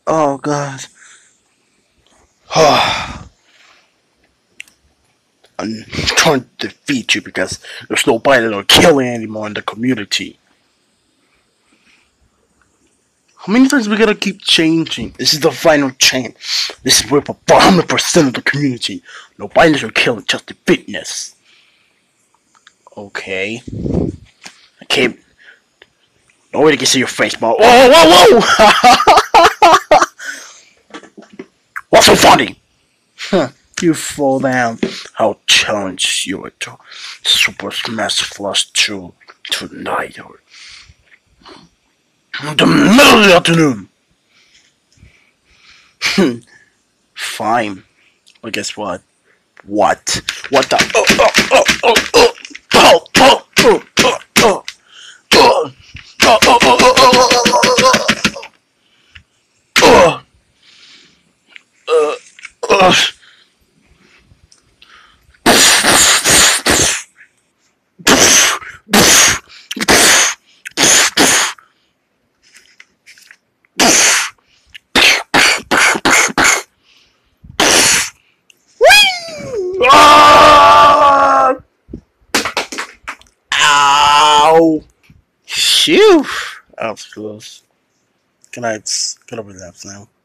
Oh god. I'm trying to defeat you because there's nobody that'll kill you anymore in the community. How many times we gotta keep changing? This is the final change. This is where for 100% of the community. Nobody will kill just the fitness. Okay. I can't. Nobody can see your face, but whoa, whoa, whoa! What's so funny? Huh. You fall down. I'll challenge you to Super Smash Flush 2 tonight or in the middle of the afternoon. Fine. But guess what? What? What the? Ow! Phew! That was close. Can I relax now?